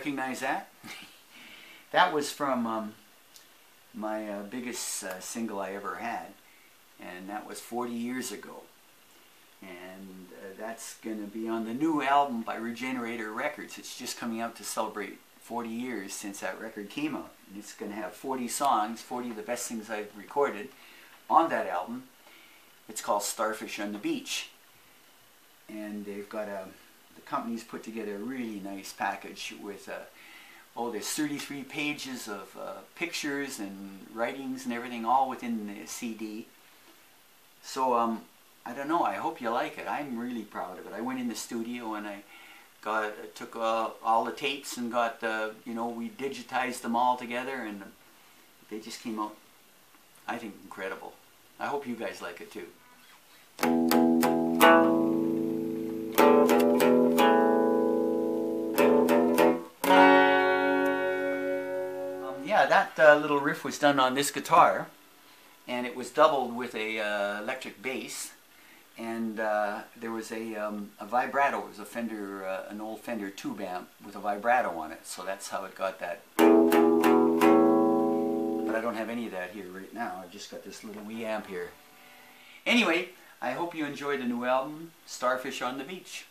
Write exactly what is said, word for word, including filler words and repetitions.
recognize that? That was from um, my uh, biggest uh, single I ever had, and that was forty years ago. And uh, that's going to be on the new album by Regenerator Records. It's just coming out to celebrate forty years since that record came out. And it's going to have forty songs, forty of the best things I've recorded on that album. It's called Starfish on the Beach. And they've got a, the company's put together a really nice package with uh, oh, there's thirty-three pages of uh, pictures and writings and everything, all within the C D. So, um, I don't know, I hope you like it. I'm really proud of it. I went in the studio and I got, took uh, all the tapes and got, uh, you know, we digitized them all together, and they just came out, I think, incredible. I hope you guys like it too. Yeah, that uh, little riff was done on this guitar, and it was doubled with a uh, electric bass, and uh, there was a, um, a vibrato. It was a Fender, uh, an old Fender tube amp with a vibrato on it, so that's how it got that. But I don't have any of that here right now. I've just got this little wee amp here. Anyway, I hope you enjoy the new album, Starfish on the Beach.